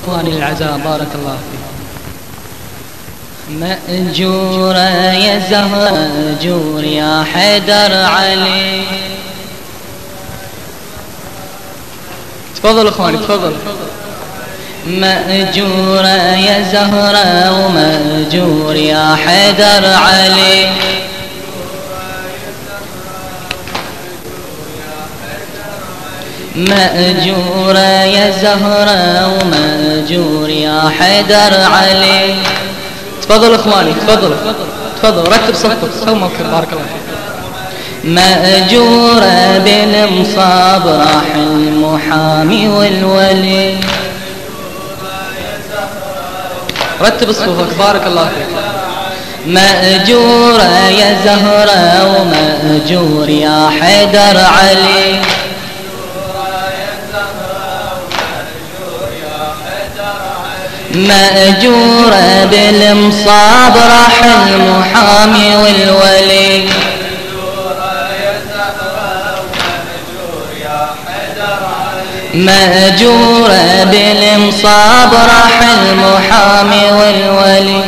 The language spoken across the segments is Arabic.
إخواني الأعزاء بارك الله فيكم. مأجورة يا زهرة مأجور يا حيدر علي. تفضل إخواني تفضل. مأجورة يا زهرة ومأجور يا حيدر علي. مأجورة يا زهرة ومأجور يا حيدر علي. تفضل إخواني تفضل تفضل رتب صفك سو موقف بارك الله فيك. مأجورة بالمصاب راح المحامي والولي. رتب صفوفك بارك الله فيك. مأجورة يا زهرة ومأجور يا حيدر علي. مأجورة بالمصاب راح المحامي والولي. مأجورة بالمصاب راح المحامي والولي.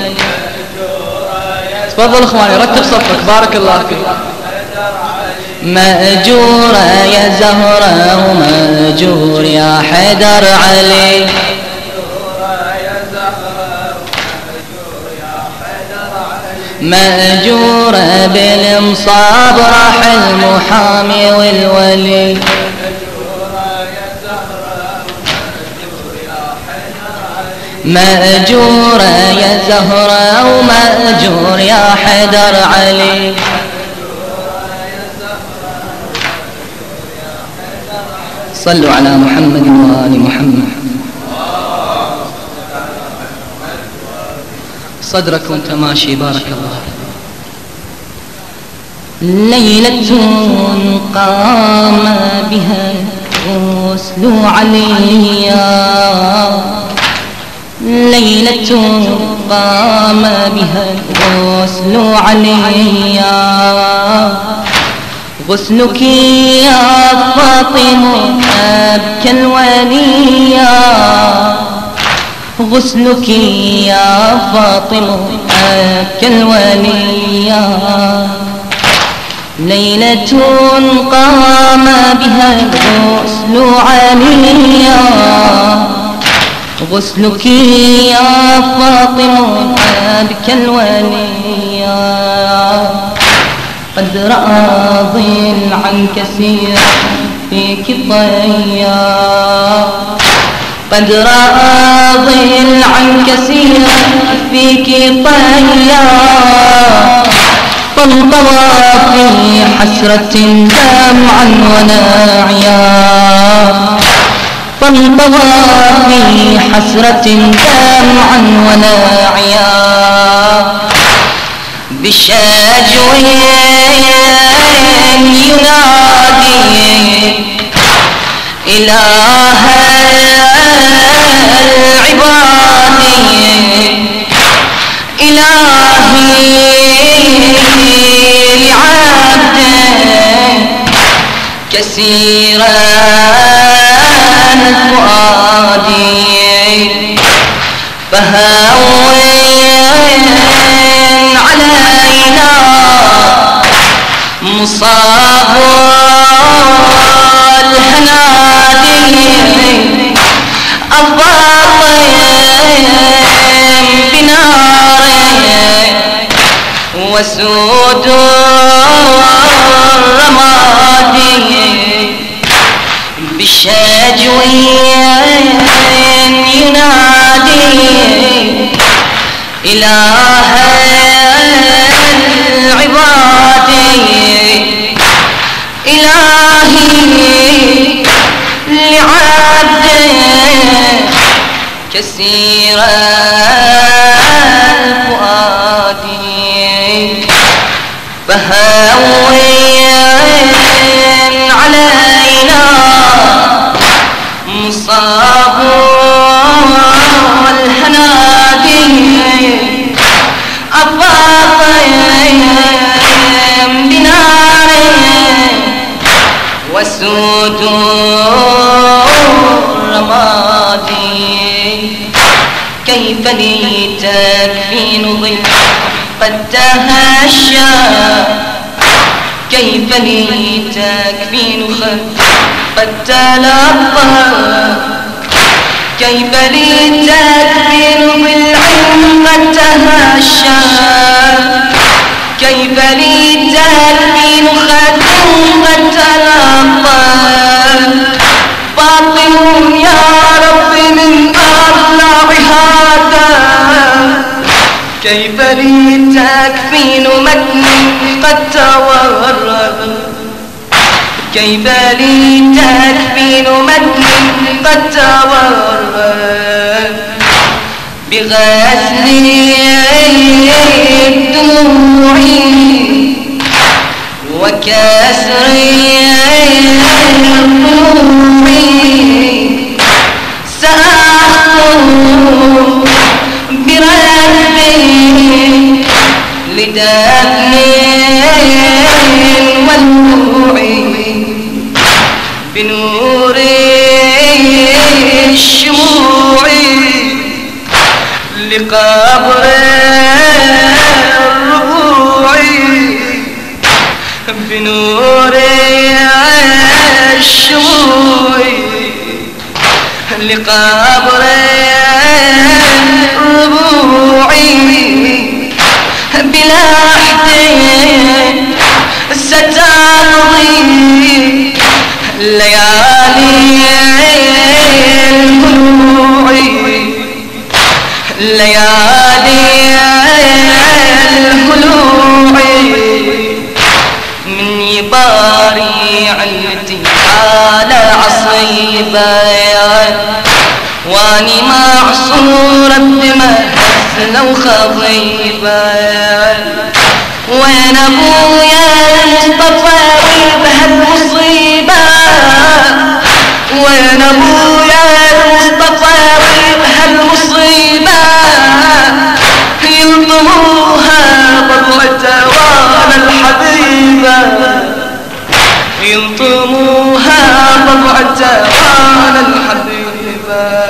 تفضل اخواني رتب صفك بارك الله فيك. مأجورة يا زهرة ومأجور يا حيدر علي. مأجورة بالمصاب راح المحامي والولي. مأجورة يا زهرة ومأجور يا حيدر علي. صلوا على محمد وآل محمد. صدرك وانت ماشي بارك الله. ليلة قام بها الغسل عليا. ليلة قام بها الغسل عليا. غسلك يا فاطمة أبكى الوليا. غسلك يا فاطمة أبكى الوليا. ليلة قام بها الغسل عليا. غسلك يا فاطمة أبكى الوليا. قد رأى ضلعا كثيرا فيك طيا. قد رأى ضلعا كثيرا فيك طيا. فانطوى في حسرة دمعا وناعيا. فانطوى في حسرة دمعا وناعيا. بالشجو ينادي إله العباد. إلهي لعبد كثيرا الفؤاد. فهون علينا مصاب الهنادي. أضاء بنار وسود الرماد. بالشجو ينادي إله العباد. إلهي لعبد كثير الفؤاد. فهون علينا مصاب الهنادي. أفاق بنار وسود الرماد. كيف لي تكفين ظل قد تهشى كيف لي تكفين خد قد تلقى كيف لي تكفين ظل قد تهشى كيف لي تكفين خد قد تلقى باطل يا رب من أضلاع هذا كيف لي تكفين متن قد تورد كيف لي تكفين متن قد تورد بغسل الدموع وكسر الضلوع سأخطو بربي لدفن والنوع بنور الشموع لقبر الربوع بنور الشموع لقبر الربوع بلا حد ستمضي ليالي الهلوع ليالي الهلوع من يباري علتي على عصيبة واني معصورة بدماء لو خضيبة وين ابويا المصطفى بهالمصيبة وين ابويا المصطفى بهالمصيبة يلطموها ضلعته وانا الحبيبة يلطموها ضلعته وانا الحبيبة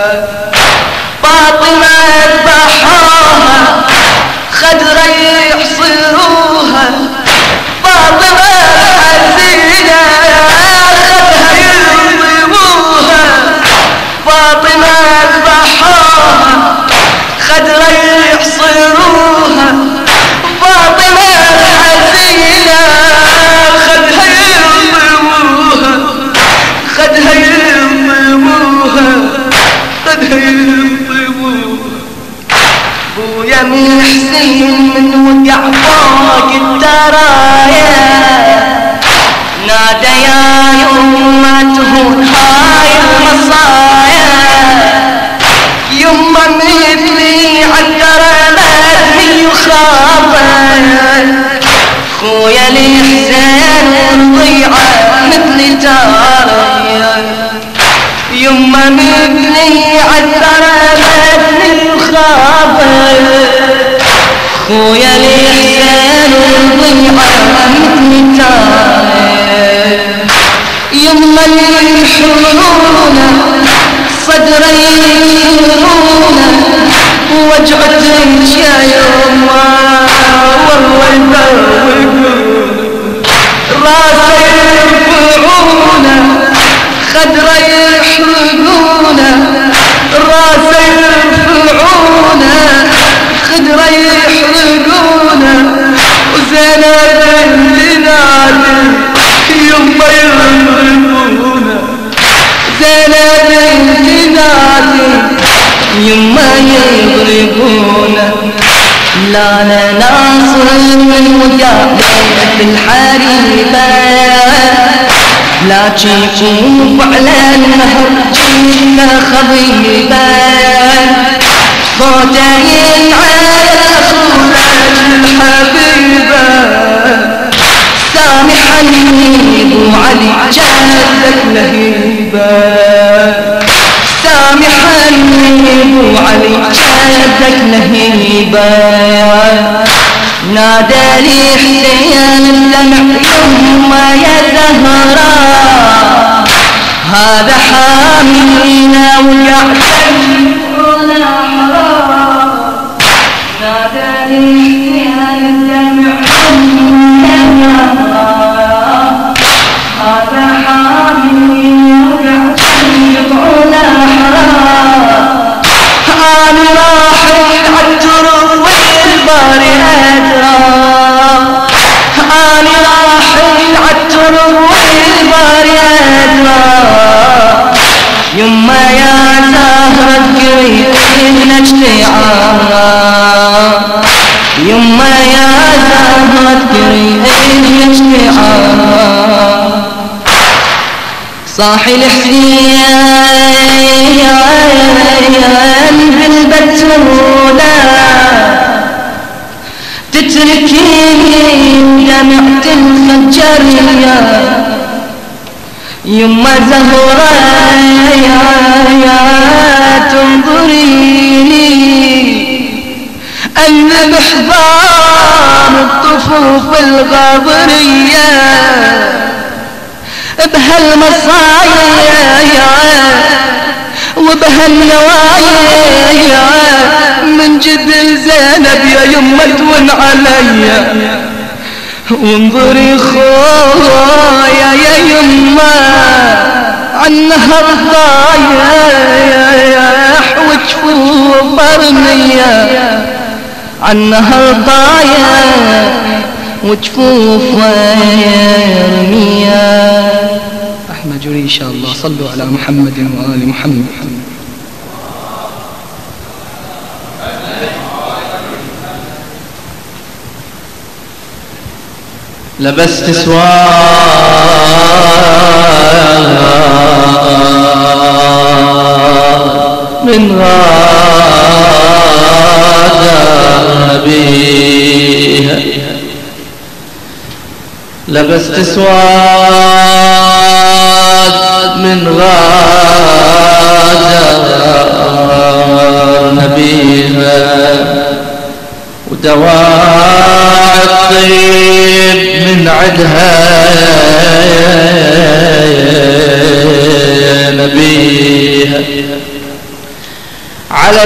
فاطمة ذبحوها خدرة يحصروها فاطمة حزينة خدها يلطموها فاطمة ذبحوها خدرة يحصروها فاطمة حزينة خدها يلطموها خدها يلطموها خدها يلطموها بويا من حسين من وقع فوق الدرايا نادى يا يما تهون هاي المصايا يما مثلي عالدربات من يخافى خويا الحسين والضيعة مثلي تاريا يما مثلي عالدربات من يخافى خويا الحسين والضيعة مثلي تاريا يما يحرونه صدري يحرونه وجعت يا يما والله يبوقون راسي يرفعونه خدري يحرقونه راسي يرفعونه خدري يحرقونه وزينب اللي نادي يما يضربونه زينب اللي نادي يما يضربونه لا لا ناصر من وجاهة الحريبة لا تشوف على النهر جينا خضيبة صوته ينعاد أخونا الحبيبة سامحني ابو علي جادك لهيبة سامحني ابو علي جادك لهيبة نادى لي حسين الدمع يما يا زهراء هذا حامينا وقعد ولا حرام يا زهرة قريبنا اشتعال يما يا زهرة قريبنا اشتعال صاحي الحسين بالبتولة تتركيني دمعة الخجرية يما زهرة تنظريني الذبح بار الطفوف الغابرية بهالمصايا وبهالنوايا من جدل زينب يا يما تون عليا وانظري خويا يا يما عنها الضايح وجفوف برمية عنها الضايح وجفوف رمية. أحمد جري إن شاء الله. صلوا على محمد وآل محمد. لبست سواد من غادر بيها لبست سواد من غادر نبيها ودواء الطيب من عدها نبيها على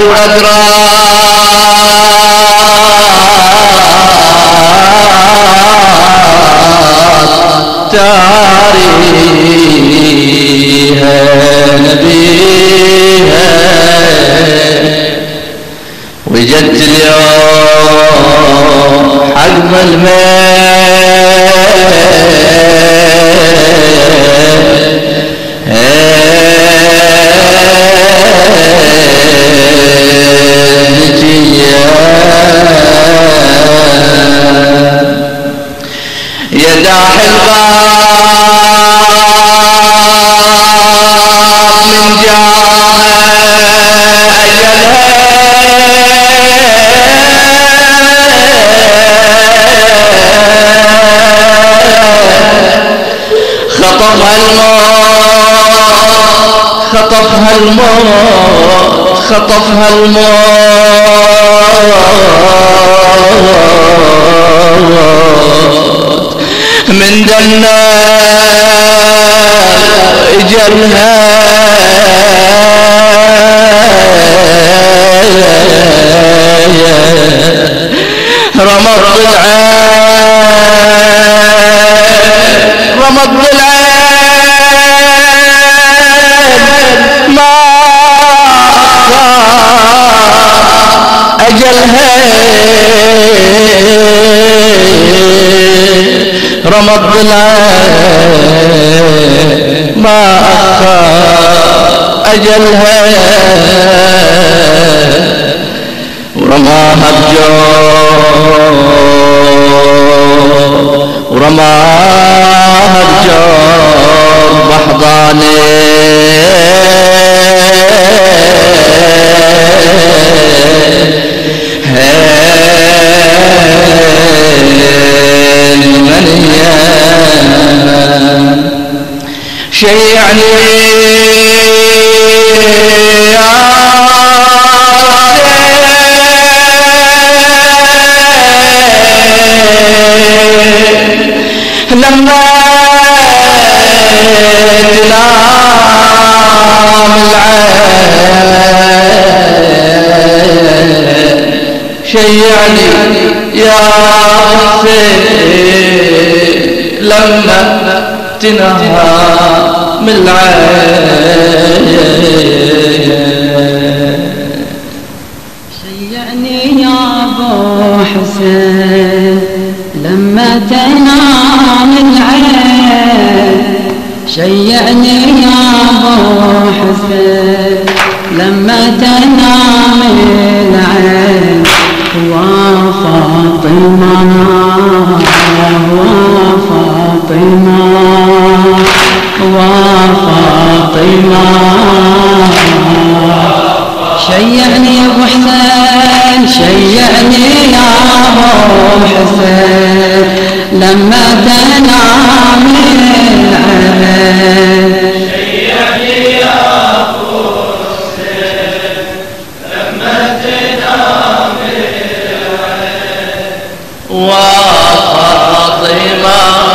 الغدرات تاريها نبيها وجدت اليوم حق يا داح الباب من جاها خطفها الموت من دنا اجلها رمض العين ما أجلها رمض العين ما أجلها ورماها بجور بحضاني شيعني لما تنام العين شيعني يا حسين لما تنام العين شيعني يا ابو حسين لما تنام العين شيعني يا ابو حسين العين وفاطمة وفاطمة وفاطمة شيعني يا ابو حسين شيعني يا ابو حسين لما تنام العين شيعني يا ابو حسين لما تنام العين وفاطمة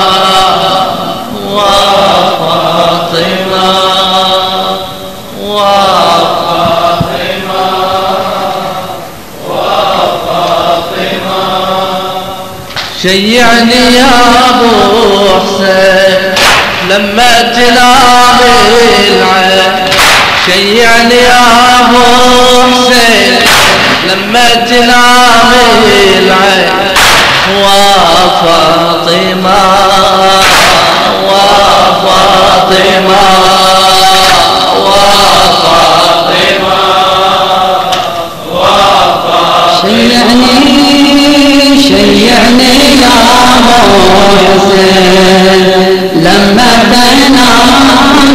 وفاطمة شيعني يا ابو حسين لما تنام العين شيعني يا ابو حسين لما تنام العين وفاطمة وفاطمة وفاطمة شيعني شيعني يا ابو حسين لما تنام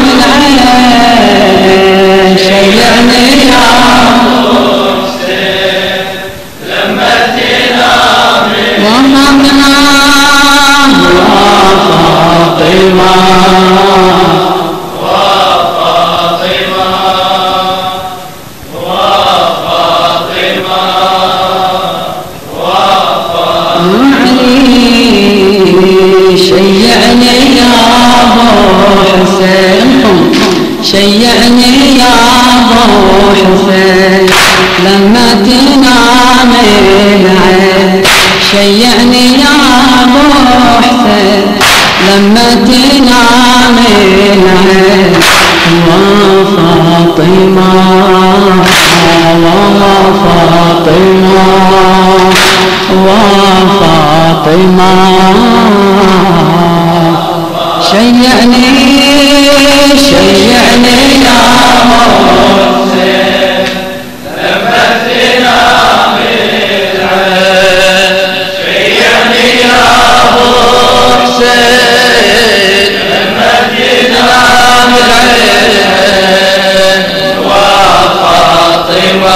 العين شيعني يا ابو حسين لما تنام وفاطمة وفاطمة وفاطمة شيعني يا ابو حسين شيعني يا ابو حسين لما تنام العين شيعني يا ابو حسين لما تنام العين وفاطمة وفاطمة وفاطمة شيعني شيعني يا ابو حسين لما تنام العين شيعني يا ابو حسين لما تنام العين وفاطمة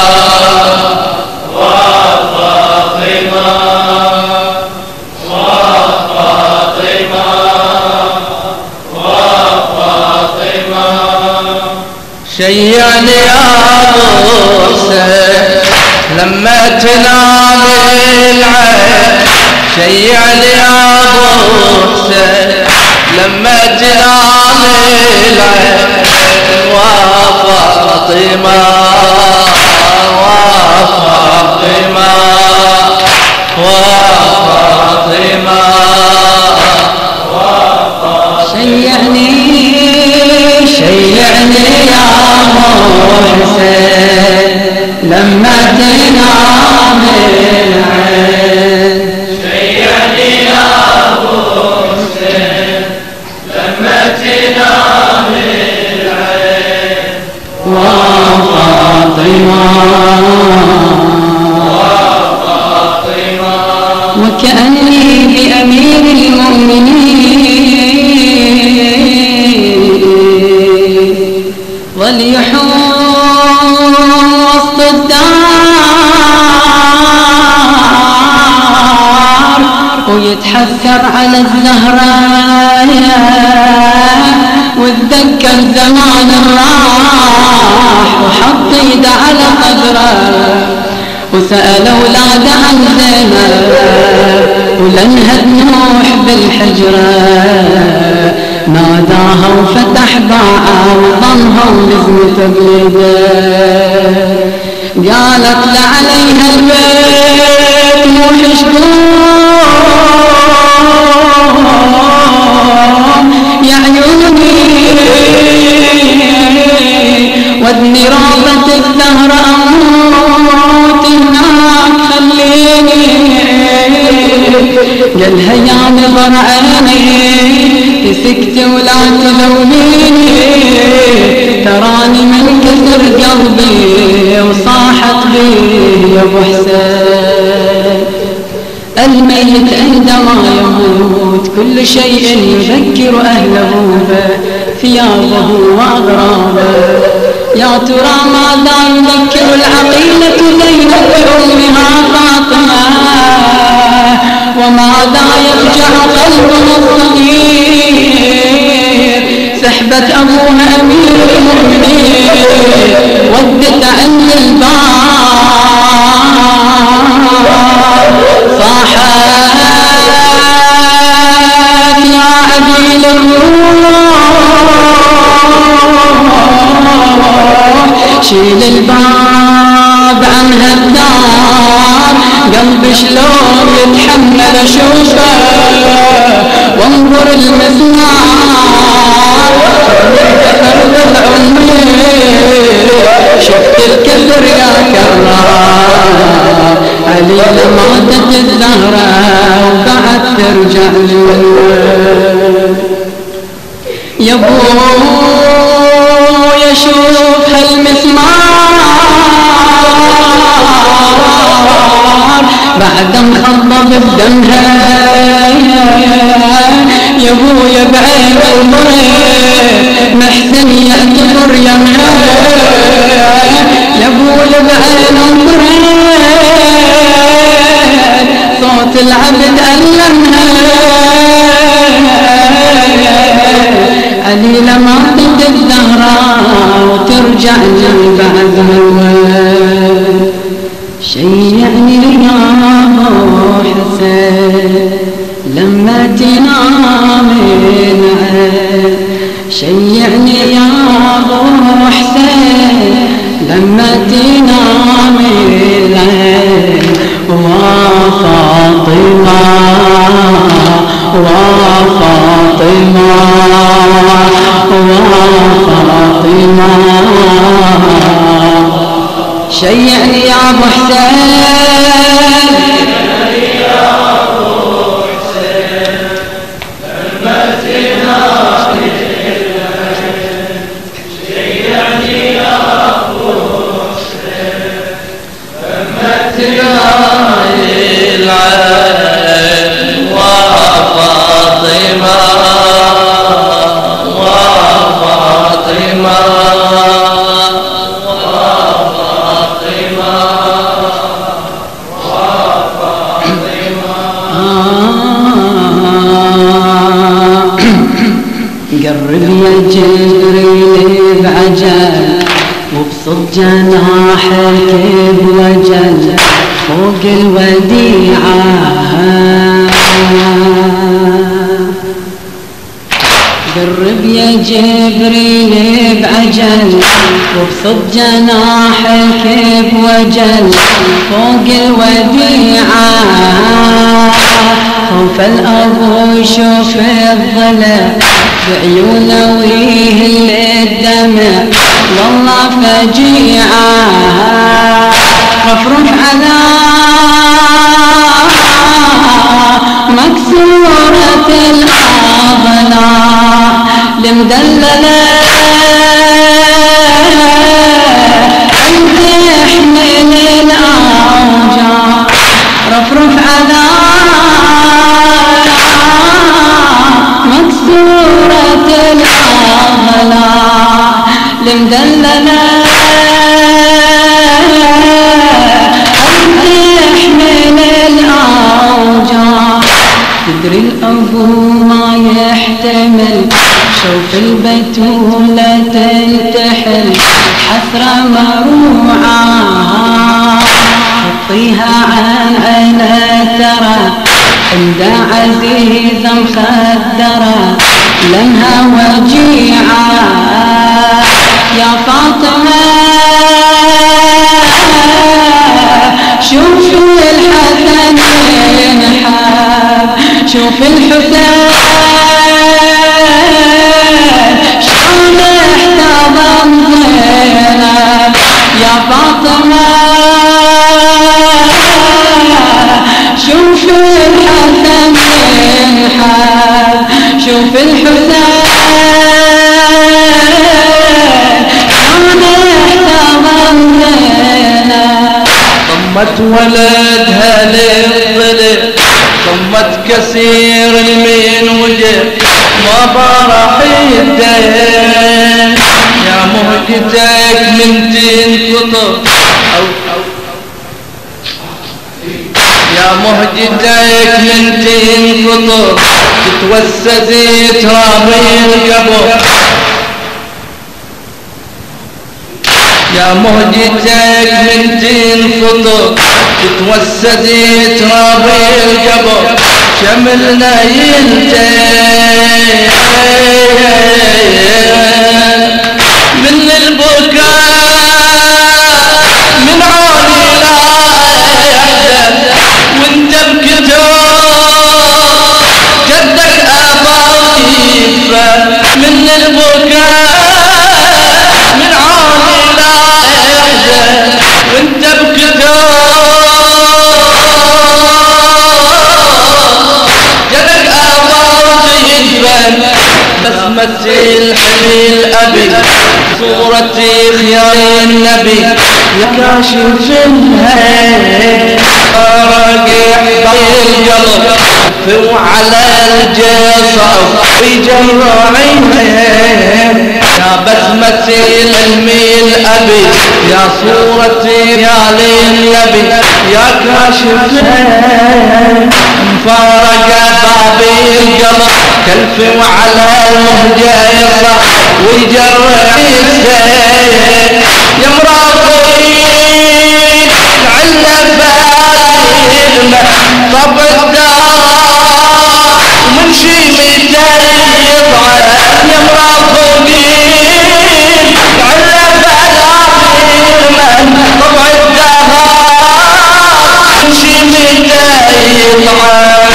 شيعني يا ابو حسين لما تنام العين شيعني يا ابو حسين لما تنام العين وفاطمة وفاطمة وفاطمة شيعني شيعني يا ابو حسين لما تنام العين شيعني يا ابو حسين لما تنام العين وفاطمة وفاطمة وكأني بأمير المؤمنين وليحوم وسط الدار ويتحسر على الزهراء واتذكر زمان راح وحط ايده على قدره وسأل أولاده عن زينب ولنهد نوح بالحجرة ناداها وفتح باعه وضمها ولزمته بيده قالت لعليها البيت نوح شقوم يا عيوني ودني رابة الثهر أموت هناك خليني قالها يا نظر عيني سكتي ولا تلوميني تراني من كثر قلبي وصاحت عليه يا ابو حسين. الميت عندما يموت كل شيء يذكر أهله به، ثيابه وأغرابه. يا ترى ماذا يذكر العقيلة زينب بأمها فاطمة، وماذا يفجع قلبه الصغير سحبت أبوها أمير المؤمنين ودت عند الباب صاحت يا عديل الروح شيل الباب عنها الدار، قلبي شلون يتحمل اشوفه وانظر المسمار كثر العمر شفت الكثر يا كرار عليل ماتت الزهرة وبعد ترجع للولد. يا ابويا شوف هالمسمار بعد مخضب بدمها، يا ابويا بعين المريض محسن يعتبر يمها، يا ابويا بعين المريض صوت العبد ألمها. علي لما تد الزهراء وترجع لي بعد الولد. شيعني يا ابو حسين لما تنام العين، شيعني يا ابو حسين لما تنام العين. وفاطمة وفاطمة وفاطمة شيعني يا ابو حسين يا ابو حسين لما تنام الليل، شيعني يا ابو حسين لما تنام العين. وفاطمة وفاطمة قرب يا جبريل بعجل وبسط جناحك بوجل فوق الوديعة. قرب يا جبريل بعجل وبسط جناحك بوجل فوق الوديعة. خوف الأبو يشوف الظلم بعيونه ويهل الدمع والله فجيعة. رفرف على مكسورة الأضلاع المدللة تحمل الأوجاع. رفرف على مكسورة الأضلاع المدللة تحمل الأوجاع. تدري الأبو ما يحتمل شوف البتولة تنتحل حسرة مروعة. حطيها عن عينه ترى عند عزيزة مخدرة لمها وجيعة. يا فاطمة شوف الحسن ينحب شوف الحسين شلون احتضن زينب. يا فاطمة شوف الحسن ينحب شوف الحسين شلون احتضن زينب. ضمت ولدها للظل ضمت كسير المين وجه ما برح الدين يا مهجتك من تنقطر يا مهجتك من تنقطر تتوسدي ترابي القبر يا مهجتك من تنقطر تتوسدي ترابي القبر شملنا ينتهي من البكاء من عوني لا يحزن وانت بكتوب جدك اباطيف من البكاء من عوني لا يحزن وانت بكتوب جدك اباطيف بسمة الحليل أبي صورتي خيار النبي يا كاشف الهيل راقح بالقلب وعلى الجصر ويجرع عينيه يا بسمة الحليل أبي يا صورتي يا للنبي يا كاشف الهيل مفارق بابي القلب كلف وعلى المهجة ويجرع السيل يا مراقبين على بالنا طب الدار ومن شي ميتين يضعف يا مراقبين على بالنا طب الدار ومن شي ميتين يضعف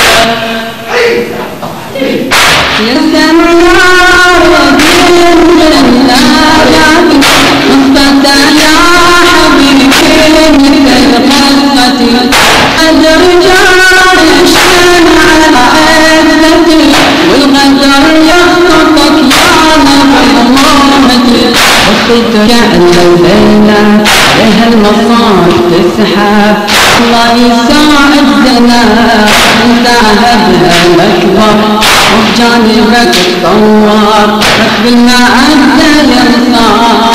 الليلة لها المصاف تسحب الله يساعد زمان ذهبها الأكبر وبجانبك تطور ركب المعدة ينصار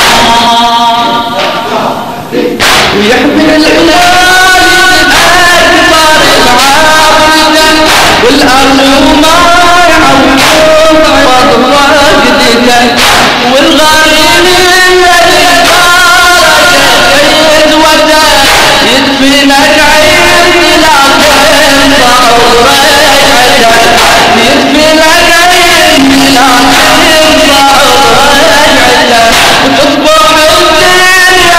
ويحمل العلاج أكبر العابدة والأرض ما يعوض عوض فقدك والغريب الذي بارك يدوته يدفنك عند الأرض بعورك يدفنك عند الأرض بعورك وتطبع الدنيا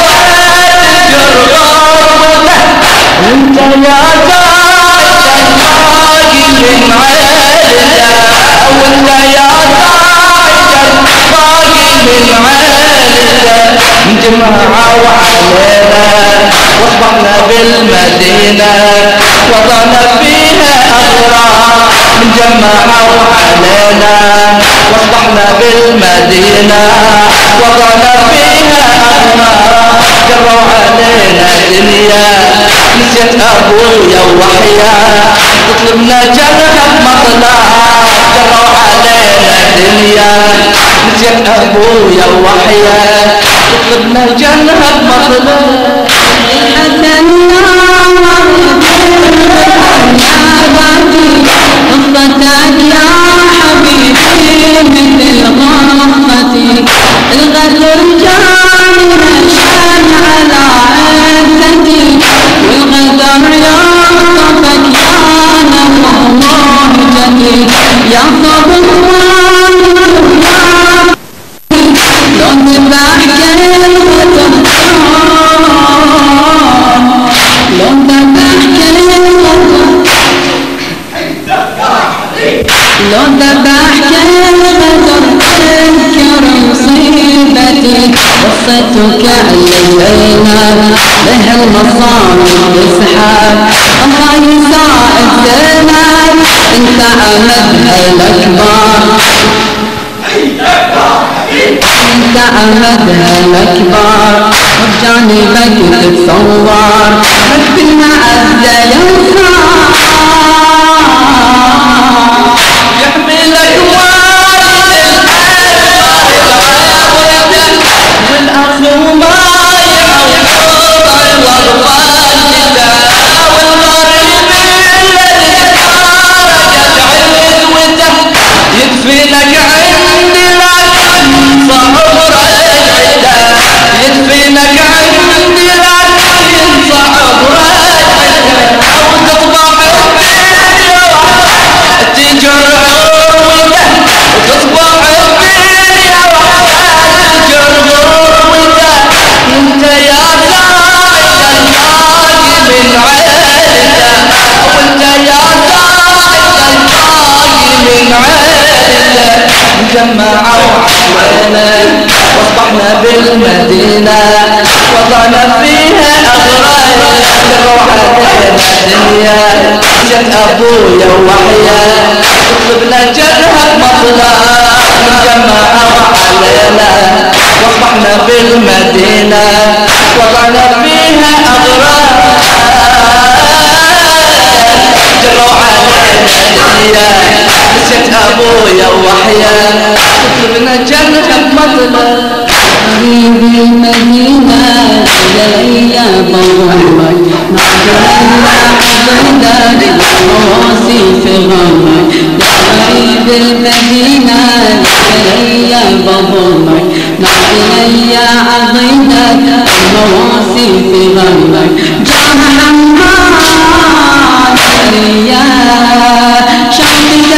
انت يا تاج باقي من عيلة وانت يا تاج باقي من عيلة جماعة وعلينا واصبحنا بالمدينة وضعنا فيها أغرار من جماعة وعلينا واصبحنا بالمدينة وضعنا فيها أغرار جروا علينا دنيا نسيت أبويا وحيا تطلبنا جنة مطلع جروا علينا دنيا نسيت أبويا وحيا تطلبنا جنة مطلع قصتك يا حبيبي مثل غرفتي الغدر جاني نشان على عزتي والغدر يخطفك يا نبو مهجتي يا صبر لو تبعك الغدر لو تبعك الغدر لو ذبحك الغدر تذكر مصيبتي قصتك الليلة لها المصائب تسحب الله يساعد زمان انت عمدها الأكبر انت عهدها الأكبر وبجانبك تتصور رب المعزة ينصر يحملك والد والأخ وما يعوض والوالدة والغريب الذي تاركت عدوته يدفنك عندي لكن صعب رجعته يدفنك عندي لكن صعب رجعته أو تطبع تجر عروته وتطبع الدنيا وتجر غروته انت يا ساعد الباقي من عيلته وانت يا ساعد الباقي من عيلته جمعوا حولنا واصبحنا بالمدينة وضعنا فيها أغراض روحتنا الدنيا جت أبويا وحيا طلبنا جرها مطلع جمعوا علينا واصبحنا بالمدينة وضعنا فيها أغراض جروا علينا الدنيا جت أبويا وحيا طلبنا جرها مطلع قريب المدينة إلي ضمك ناظرنا عبدك رواسي في غمك قريب المدينة إلي ضمك ناظري عضيدك رواسي في غمك جاه حماد يا شمتك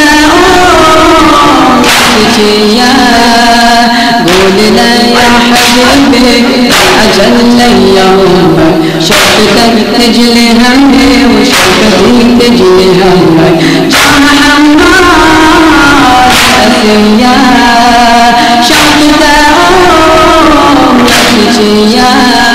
يا قولنا يا حبيبي عجل لي يومك شوفتك تجلي همي وشوفتي تجلي همك جاه حماد أسيا شوفتك يا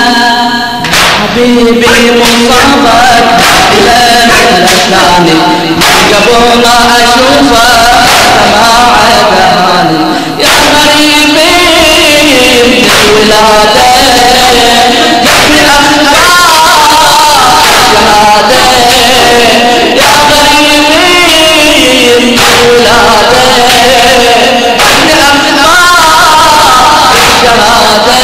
حبيبي مصابك إلى الثاني قبل ما أشوفك ما عداني يا غريبي من الولادة يحمي أخبار شهادة يا غريبي من الولادة يحمي أخبار شهادة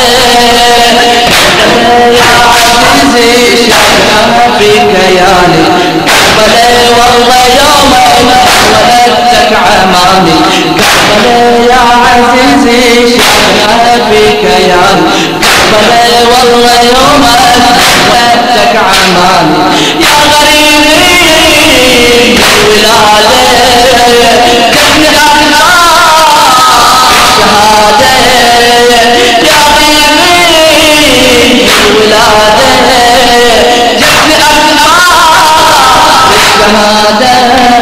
يا عزيزي شرف بكياني قبلي والله يومين ولدتك عماني قبلي يا عزيزي شرف بكياني قبلي والله يومين ولدتك عماني يا غريبي الولادة كفني أخبار شهادة يا غريبي الولادة جبني أخبار الشهادة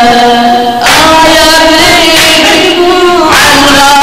آياتي عن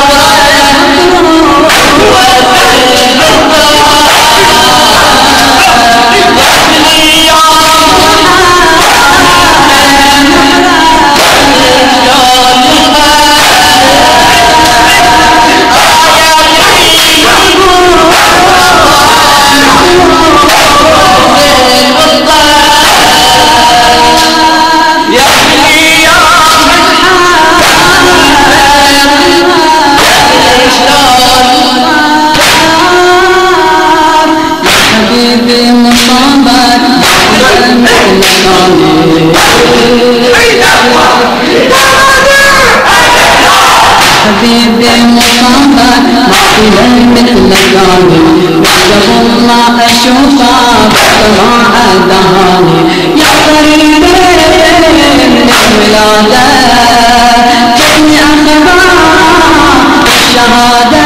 حبيبي مصابك معقولا مثلك غالي وقبل ما اشوفك ما عداني يا قريبي من الولادة جتني اخبار الشهادة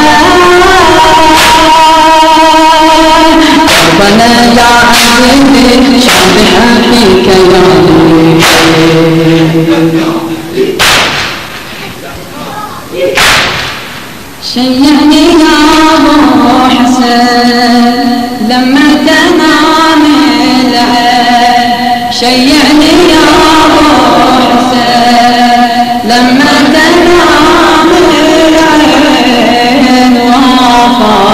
ربنا يا عزيزي شابها فيك شيعني يا ابو حسن لما تنام العين شيعني يا ابو حسن لما تنام العين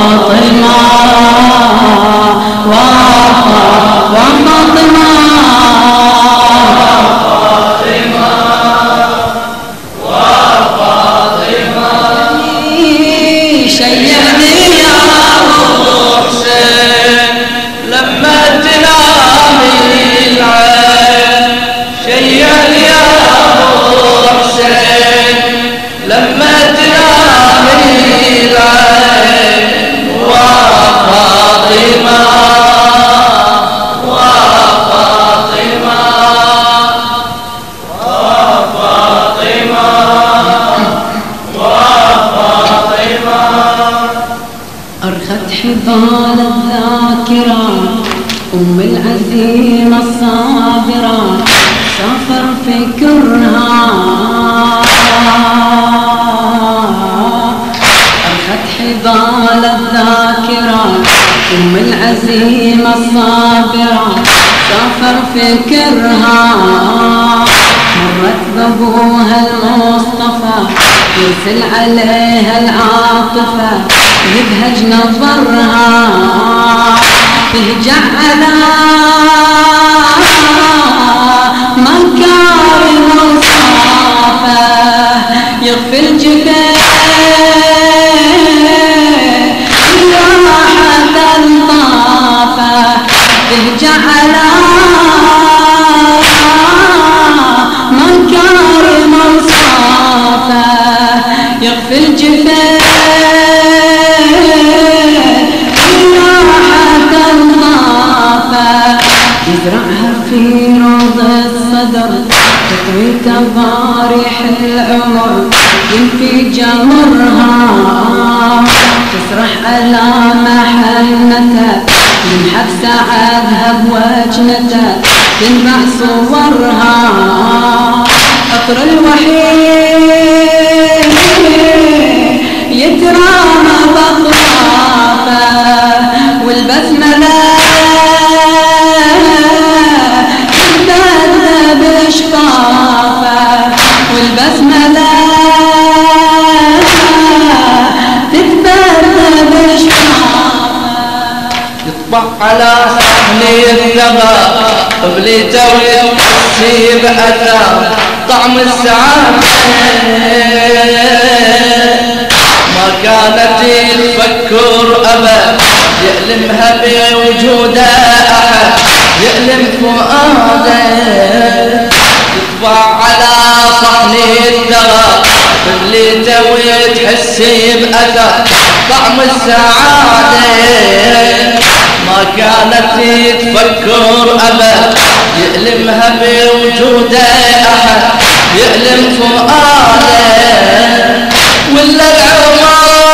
حبال الذاكرة أم العزيمة الصابرة سافر فكرها أرخت حبال الذاكرة أم العزيمة الصابرة سافر فكرها مرت بابوها المصطفى يرسل عليها العاطفة يبهج نظرها تهجع على مكارم وصافة يغفي الجبال راحة الطافة تهجع على مكارم وصافة يغفي الجبال يزرعها في روض الصدر تطوي تضاريح العمر ينفي جمرها تسرح على محنته ينحب سعادها بوجنته تنبع صورها قطر الوحيد يترامى بطرافه والبسمله والبسملة تتبرى بشفافة يطبع على صحن الثغى قبلته ويسيب أثر طعم السعادة ما كانت تفكر أبد يألمها بوجوده أحد يألم فؤاده يطبع على صحن الثغى قبلته وتحسي بأثر طعم السعادة ما كانت تفكر أبد يألمها بوجوده أحد يألم فؤاده ولا العمر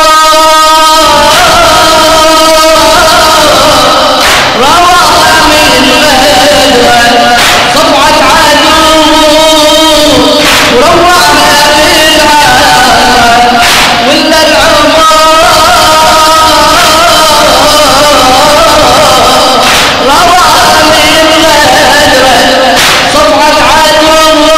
رواها من غيره صفعة عدو وروعها بالعالم ولا العمر رواها من غيره صفعة عدو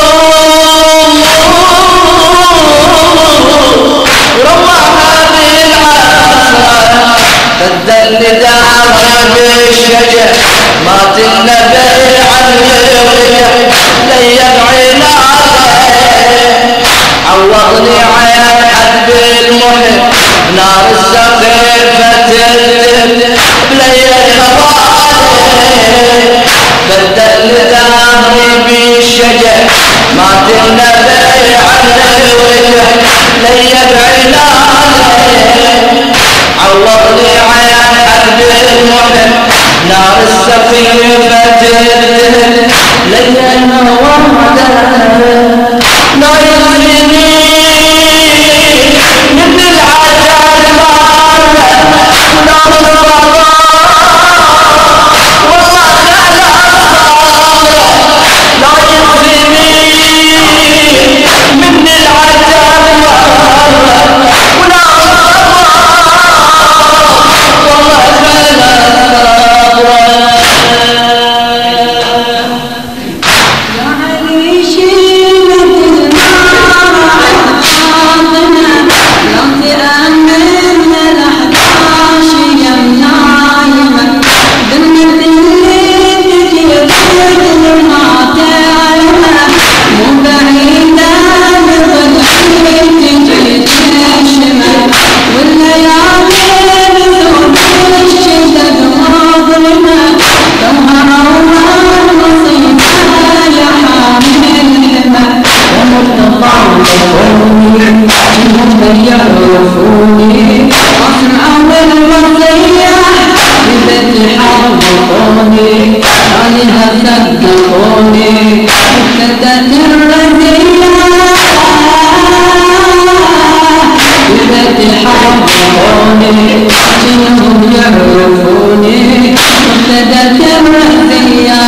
وروعها بالعالم بدل دارها بالشجر مات النبي عن غيره ليب عناده عوضني عين حد المحب نار السقيفة تلتل بليل خواله بدل داري بالشجر مات النبي عن غيره ليب عناده عوضني عين حد المحب نار السقيفة تلتل ليل وعده لا يخزني من العذاب نار الرضا والله لا يخزني من العذاب ونار والله يا علي شيل عاشقهم يعرفوني مبتدأ الرأسية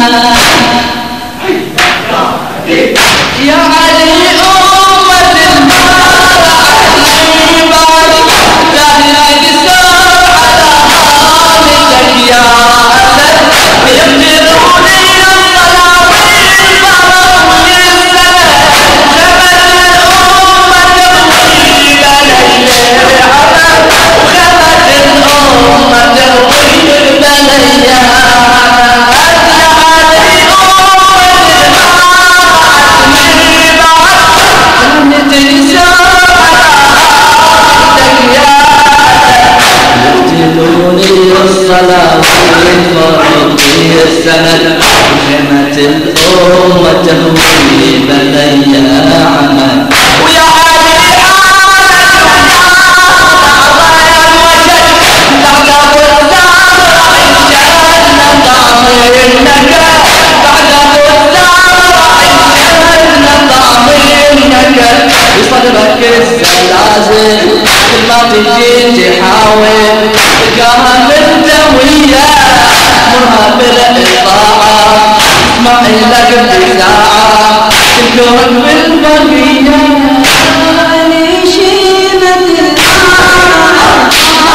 يا علي أمة المال علي بارك لا يقصر على حالتك يا أسد يبتلوني الصلاوين فروني السنة جبل الأمة تروي بلي عمل وخبت الأمة تروي بلي الصلاوين فرضي السند همة الأمة تهوي بلي عمل ويا علي بصدرك الزلازل كل ما تجي تحاول تلقاها ملتوية مرها بالإطاعة اسمعي لك بساعة تكون بالبقية علي شيبة الآن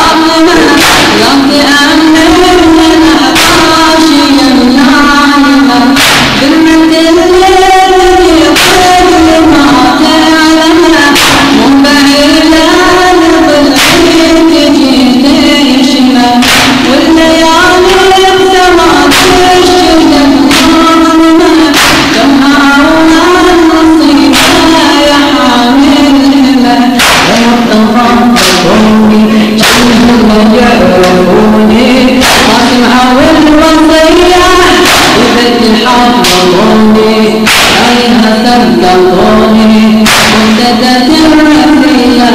يمضي أمرنا عاشيا ناعمة ظلمة الليل يطير ما تعلمها منبعثة لضلعي تجي تشمل والليالي بسماء تشهد ناظمة تمهرنا النصيب يا حامل الهمة ومتغفروني شبههم يعرفوني قاسم عول والضياع ببيت حفظوني عليها سلطوني مبتدأ الرأسية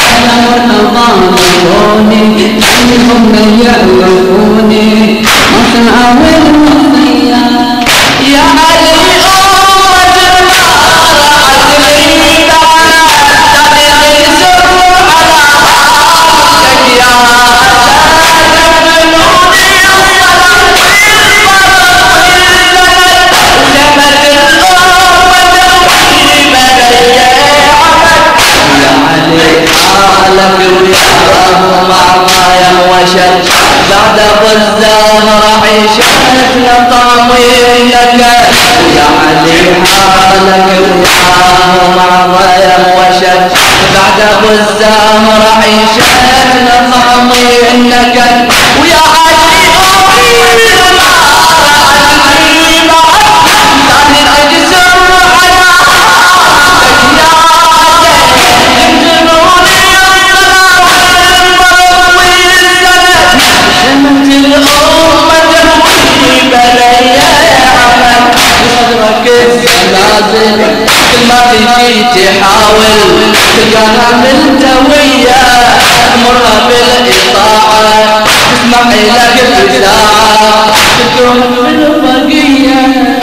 ضامروني شبههم يعرفوني قاسم عول والضياع يا علي أمة المال عزمي بعد يقصر على حالتك يا أسد يبتلوني الصلاوين فرضي السند جبت الأمة تروي بلي عمل يا علي حالك وياهم عطايا وشد بعد ابو الزهر عيشتنا طامينك يا علي حالك وياهم عطايا وشد بعد ابو الزهر عيشتنا طامينك ويا علي أمي المال علي بعد لا تقصر على حالتك يا أسد يبتلوني الصلاوين فرضي السند همة الأمة تهوي بلي عمل بصدرك الزلازل كل ما تجي تحاول تلقاها ملتوية مرها بالإطاعة تسمعي لك بساعة تكون بالبقية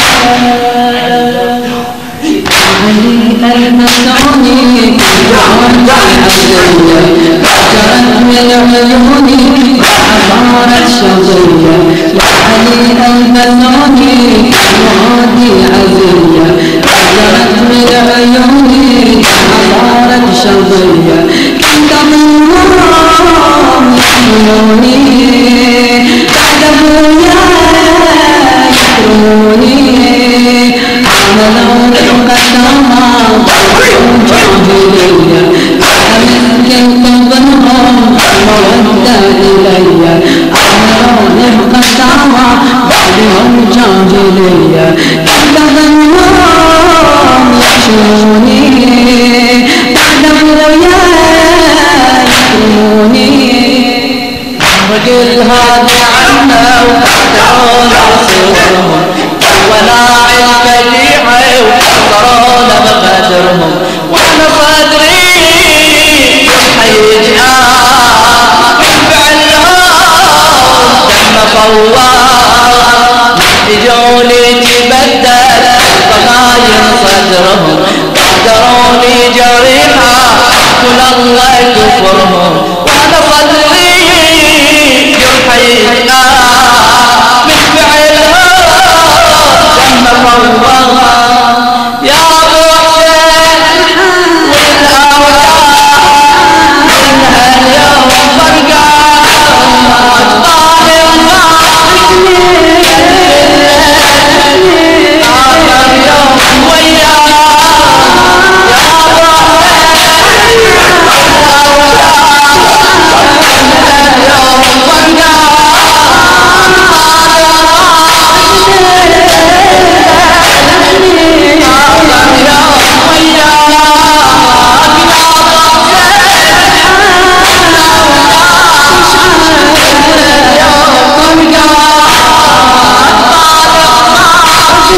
علي المسوني وعود عزية جرت من عيوني وعبارت شظية يا علي المسوني وعود عزية جرت من عيوني وعبارت شظية كنت منهم يحملوني بعد ابويا يكرموني عملوا القسامة ضلعوا جاهلية أمسكن تظنهم مودة إلي عملوا القسامة ضلعوا جاهلية تظنهم يحشوني بعد أبويا يكرموني وقل هذا عنا وقدرون عصيرهم ولاعي البديعة وقدرون بقدرهم وانا صدري حيجي فعلهم دم فوار يجوني تبدل ضغاير صدرهم قدروني جريحة كل الله كفرهم وانا صدري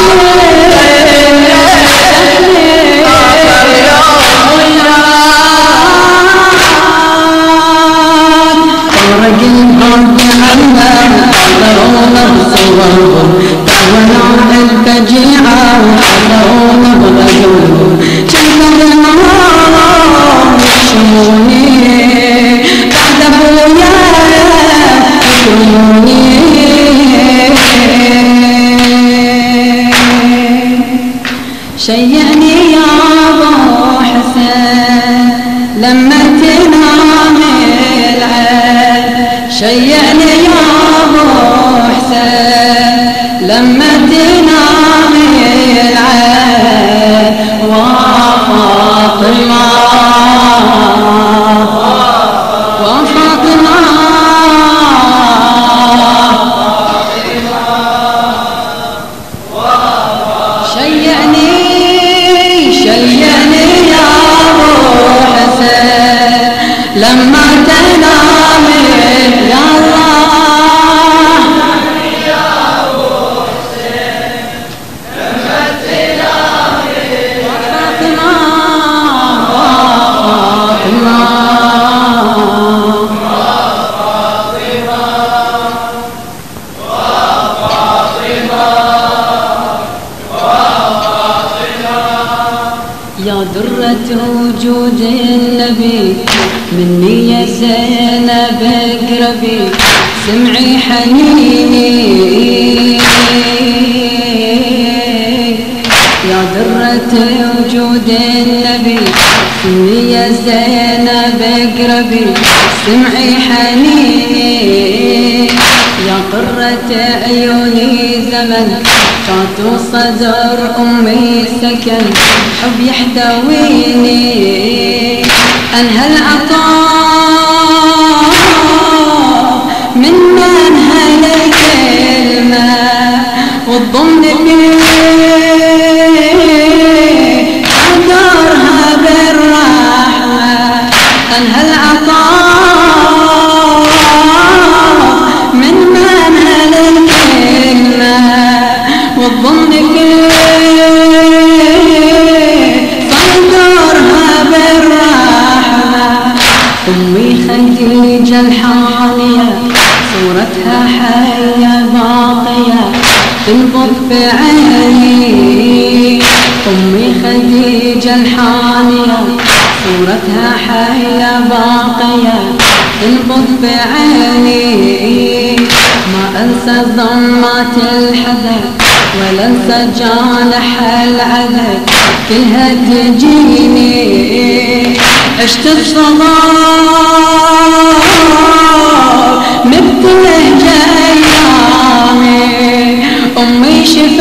شيعني يا ابو حسين لما تنام العين، شيعني يا ابو حسين لما تنام العين، وفاطمة وفاطمة شيعني شيعني يا ابو حسين لما تنام يا الله، يا ابو حسين لما تنام وفاطمة يا درة وجود النبي مني يا زينب اقربي، سمعي حنيني يا درة وجود النبي مني يا زينب اقربي، سمعي حنيني يا قرة عيوني زمن فات وصدر أمي سكن حب يحتويني، أنهى العطاء من منهل الكلمة والضمن فيه قدرها بالرحمة، أنهى العطاء من منهل الكلمة والضمن فيه صدرها بالرحمة، أمي خديجة الحانية صورتها حية باقية تنبض بعيني، أمي خديجة الحانية صورتها حية باقية تنبض بعيني، ما أنسى ضمات الحذر ولا أنسى جانح العذر كلها تجيني، عشت الصغار مبتهج أيامي، أمي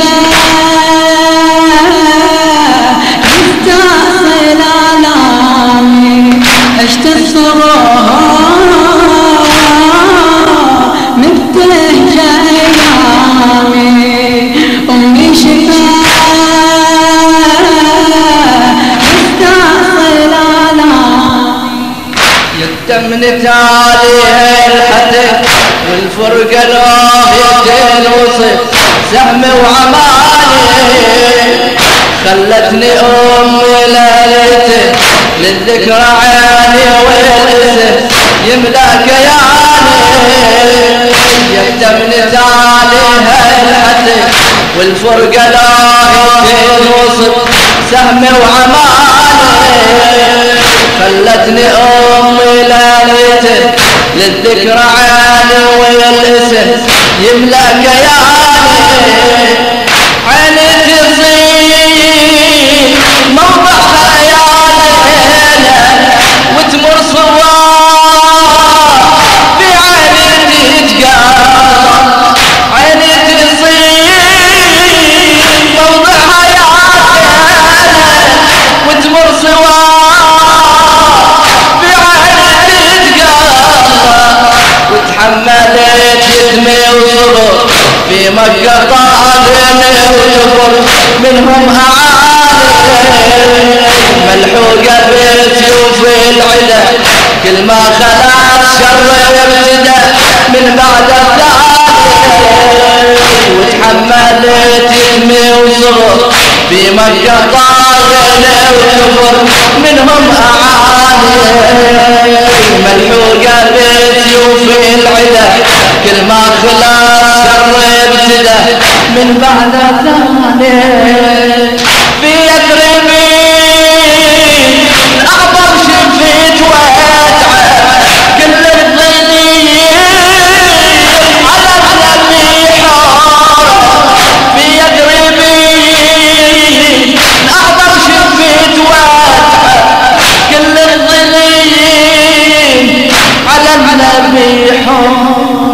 شفاء تستأصل آلامي، عشت الصغار مبتهج أيامي، أمي شفاء تستأصل آلامي. يتمنت عليها الحدث والفرقة لاهية الوصف سهم وعمالي، خلتني أمي ليلته للذكرى عيني والاسم يملأ كياني، يتمنت عليها الحدث والفرقة لاهية الوصف سهم وعمالي، خلتني أمي ليلته للذكرى عيني والاسم يملأ كياني، عيني تصير موضع خيالنا وتمر صور في عيني تتقال، عيني تصير موضع خيالنا وتمر صور وتحملت يتمي وصبر في مكة طالني وكفر منهم أعاني، ملحوقة بسيوف العدا كل ما خلت شر ابتدى من بعد الثاني، وتحملت يتمي وصغر في مكة طاغل وكفر منهم أعاني ملحوقة بسيوف العدا كل ما خلاص شر ابتدى من بعد ثاني في يثرب أعظم شفت واتعب كل الضيين على النبي حار في يثرب أعظم شفت واتعب كل الضيين على النبي حار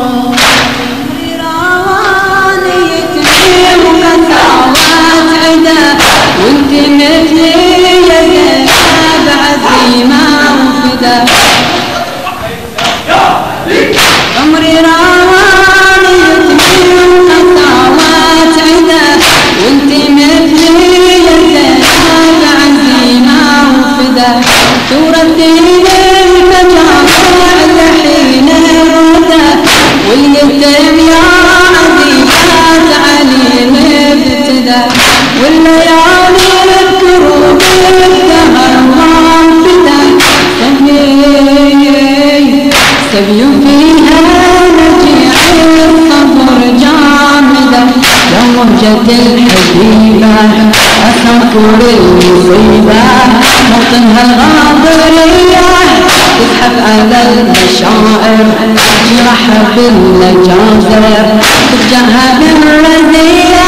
وانت مثلي يا زينب عزيمة وفدا عمري رواني يتمين قطعوات عدا وانت مثلي يا زينب عزيمة وفدا تورثين المجامع لحين الردى واليتم يا عزيمات علي مبتدا والليالي الكروب الدهر وانفدا سبي فيها نجيع الصبر جامدا يا موجة الحبيبة أسافر المصيبة موطنها الغاضرية تزحف على المشاعر جرحها بالمجازر تفجأها بالرزية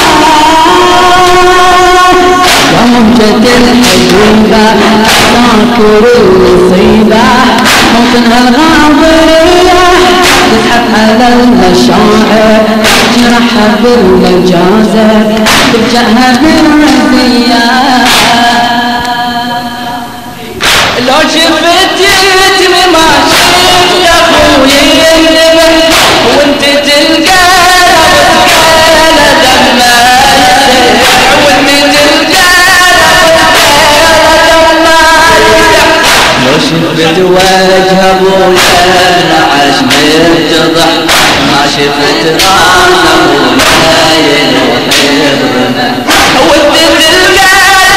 يا موجة الحبيبة أسافر المصيبة موطنها الغاضرية تزحف على المشاعر جرحها بالمجازر تفجأها بالرزية لو شفت يتمي ما شفت يا خويا يندبه وانت تلقى دمه وانت تلقى لو شفت وجه ابويا العش مفتضح ما شفت راس ابويا يروح يضربه وانت تلقى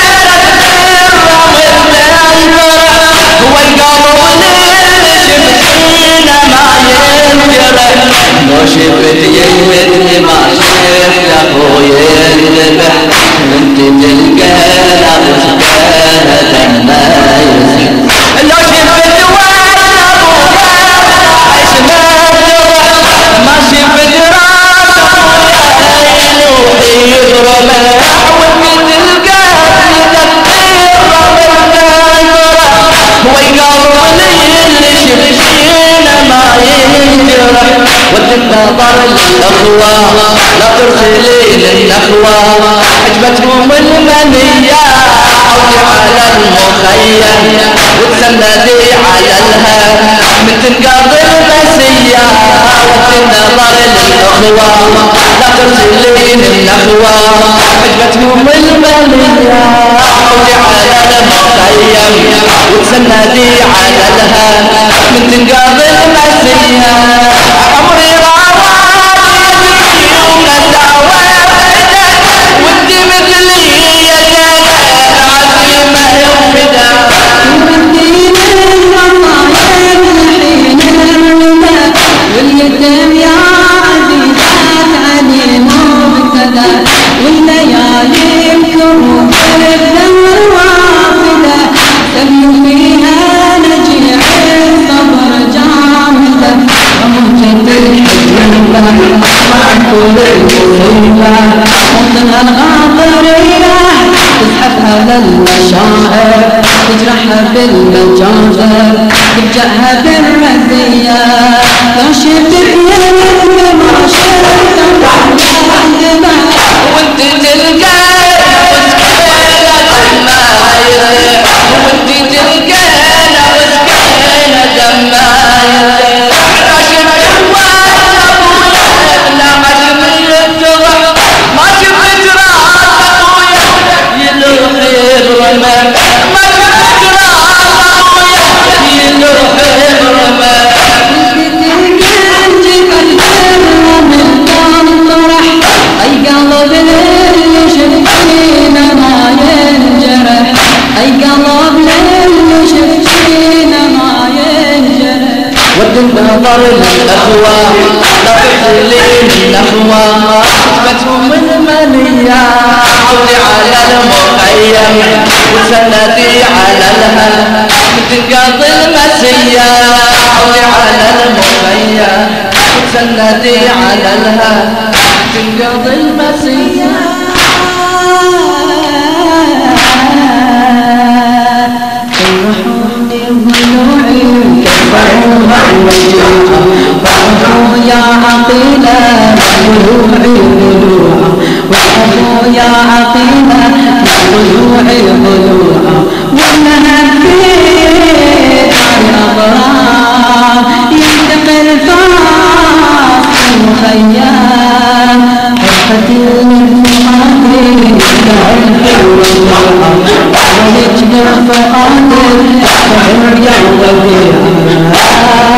لو شفت يمتني ما شفت اخويا ينذبح وانت تلقى وسكانه دمه يسيل لو شفت وجه ابويا عيش ما شفت راس ابويا يروح يضربه وانت تلقى وتنتظر الأخوة لا ترسلين النخوة عجبتهم المنية عودي على المخيم وتسندي على الهم من تنقضي المسية وتنتظر الأخوة لا ترسلين النخوة عجبتهم المنية عودي على المخيم وتسندي على الهم من تنقضي المسية عمري وانت مثلي يا عزيمة يومدا والدين المطايب الحين الردى واليتم يا عزيزات علي مبتدى والليالي الكروب الدهر وافدة سبي فيها نجيع الصبر جامدة وموجة الحبيبة مع كل المصيبة موطنها الغاضرية تزحف على المشاعر تجرحها بالمجازر تفجأها بالرزية لو شفت يمين ما شفت وانت تلقى وسكينة دماير وانت تلقى وسكينة دماير عشان جوال ابويا لا ما شفت ما شفت راس ابويا يلوح يبرمه ما شفت راس ابويا يلوح يبرمه نظر الأخوة لطفلين الأخوة كتبتهم المنية عودي على المخيم وسندي على الهم تنقضي المسية عودي على المخيم وسندي على الهم تنقضي المسية وقفوا يا عقيلة بطلوع ضلوعه وقفوا يا عقيلة بطلوع ضلوعه والنهبيت الأبرار ينتقل فاصل المخيم حرفة المقادير تعرف وضوعه ونجم فقادر تعرف يا وضيعه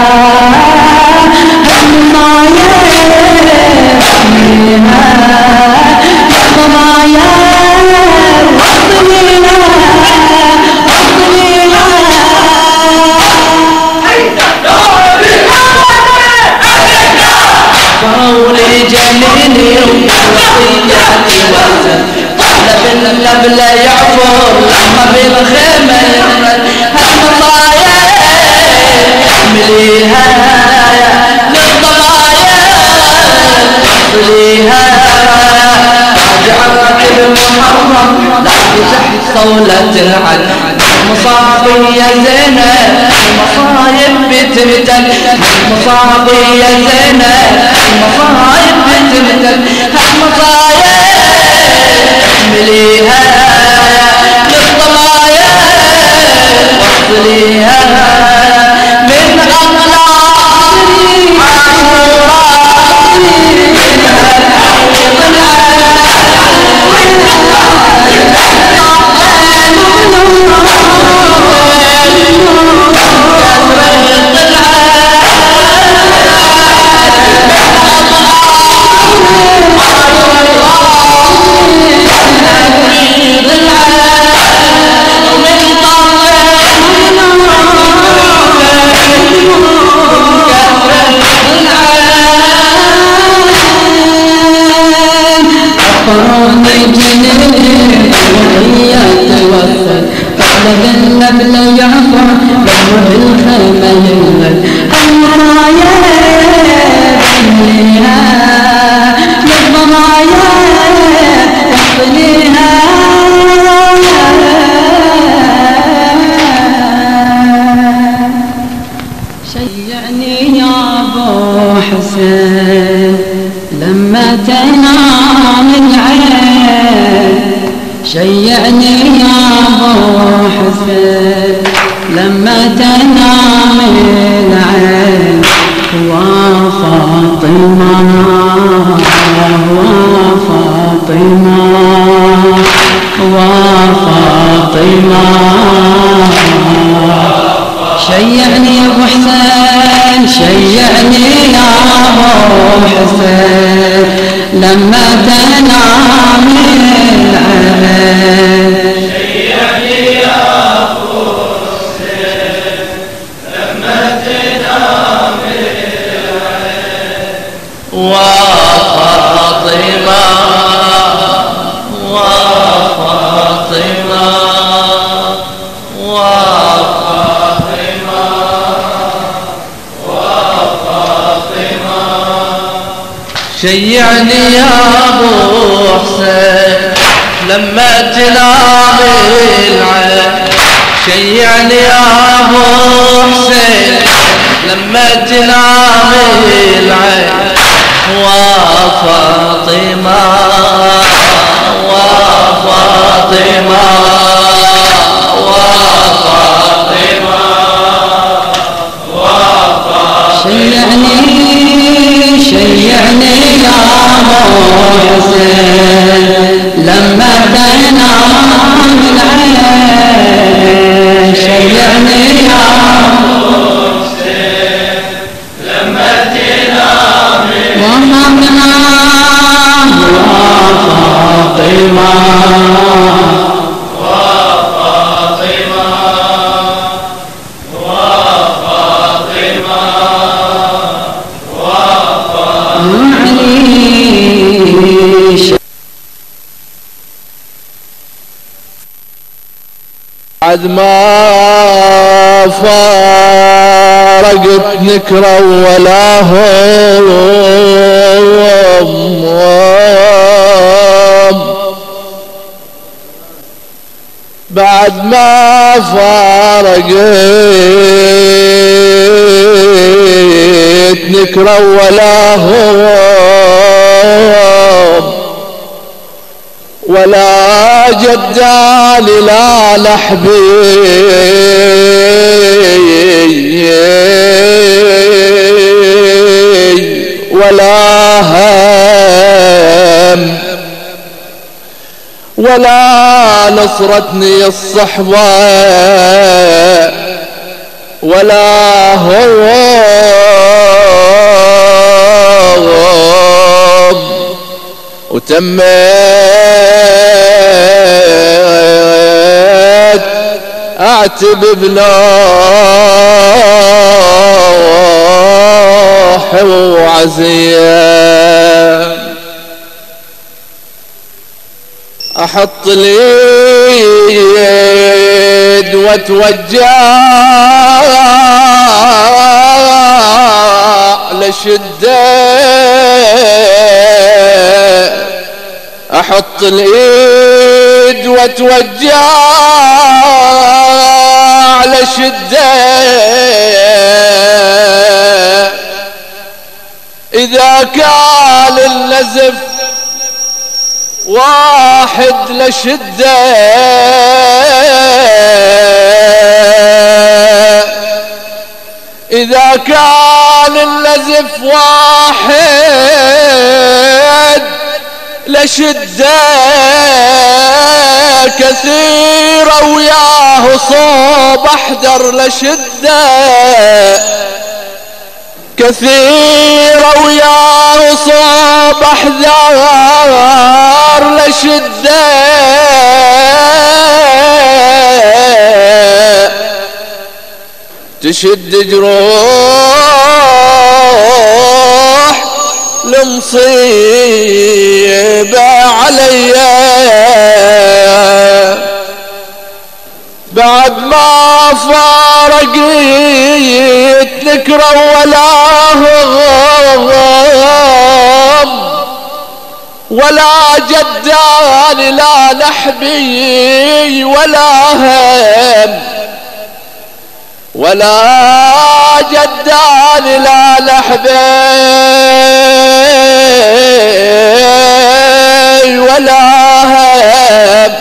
قولي جنيني ووصياتي وزن طلب النبل يعفر لما بالخيمة يمن هالمطايا احمليها للضمايا احمليها راجعك المحرم لا تحت صولة العن مصابي يا زينب المصايب بتمتن مصابي يا زينب المصايب بتمتن هالمصايب احمليها للضمايا وصليها من أطلع النبل يعفر لما بالخيمة يمن المرايا احمليها للضمايا احمليها شيعني يا ابو حسين لما تنام العين شيعني يا ابو حسين لما تنام العين وفاطمة وفاطمة وفاطمة شيعني يا ابو حسين شيعني يا ابو حسين لما تنام العين شيعني يا ابو حسين لما تنام العين وفاطمة وفاطمة وفاطمة وفاطمة شيعني يا ابو حسين لما تنام العين شيعني يا ابو حسين لما تنام العين وفاطمة وفاطمة وفاطمة وفاطمة شيعني يا ابو حسين لما تنام العين شيعني يا ابو حسين لما تنام وفاطمة وفاطمة وفاطمة بعد ما فارقت نكرة ولا هم بعد ما فارقت نكرة ولا هم ولا جدال لا لحبي ولا هم ولا نصرتني الصحبة ولا هو وتميت اعتب بلوح وعزيه احط اليد واتوجع لشده احط اليد واتوجع لشده اذا كان النزف واحد لشده إذا كان النزف واحد لشده كثيرة وياه صوب احذر لشده كثيرة وياه صوب احذر لشده تشد جروح المصيبة عليا بعد ما فارقت نكرة ولا هم ولا جدان لا نحبي ولا هم ولا جدان لا لحبي ولا هم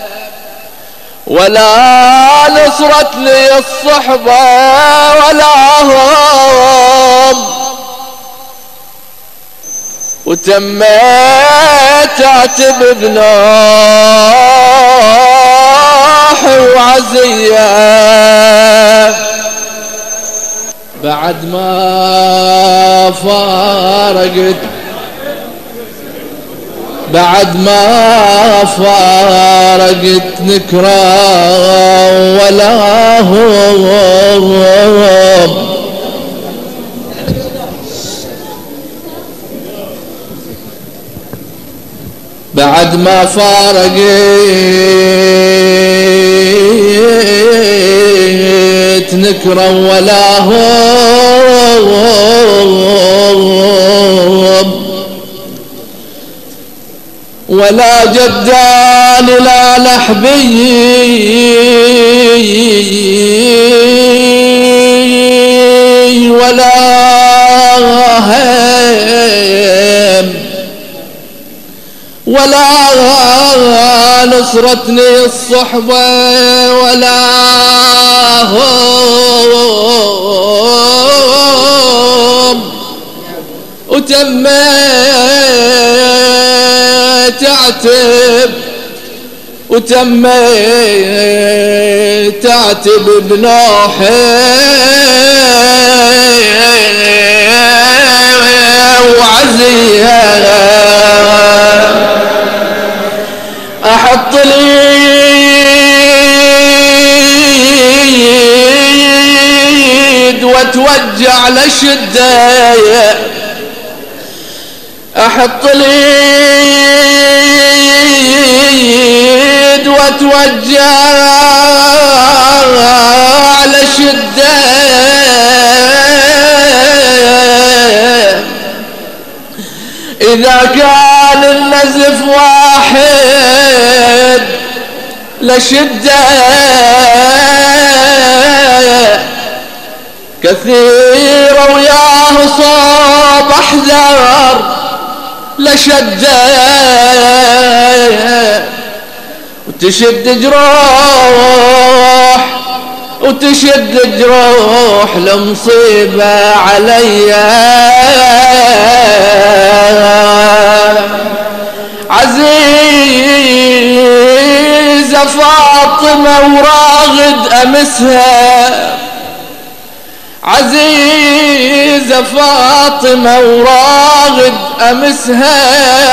ولا نصرت لي الصحبة ولا هم وتميت اعتب بنوح وعزيه بعد ما فارقت نكرة ولا هم بعد ما فارقت نكرة ولا هم ولا جدان لا لحبي ولا هم ولا نصرتني الصحبة ولا هم وتميت اعتب بنوحي وعزيه احط اليد واتوجع لشده احط اليد واتوجع على شدة إذا كان النزف واحد لشدة كثيرة وياه صوب أحذر لشدة وتشد جروح وتشد جروح المصيبة عليا عزيزة فاطمة وراغد أمسها عزيزة فاطمة وراغد أمسها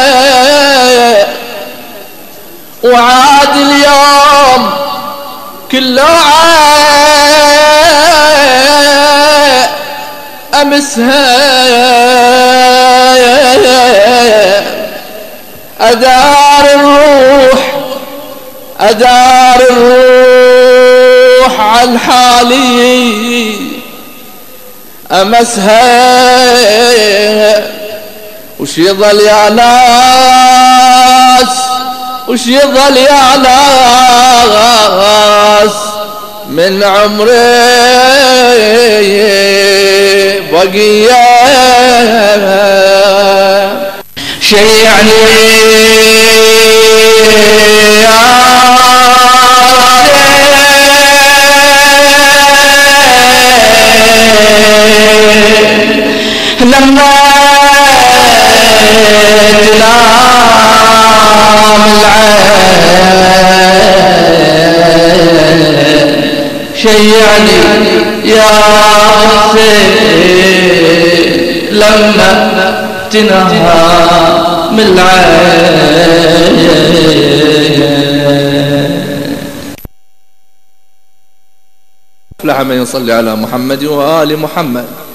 وعاد اليوم كله أمسها أدار الروح عن حالي أمسها وش يظل يا ناس وش يظل يا ناس من عمري بقية شي يعني لما تنام العين شيعني يا حسين لما تنام العين أفلح من يصلي على محمد وآل محمد.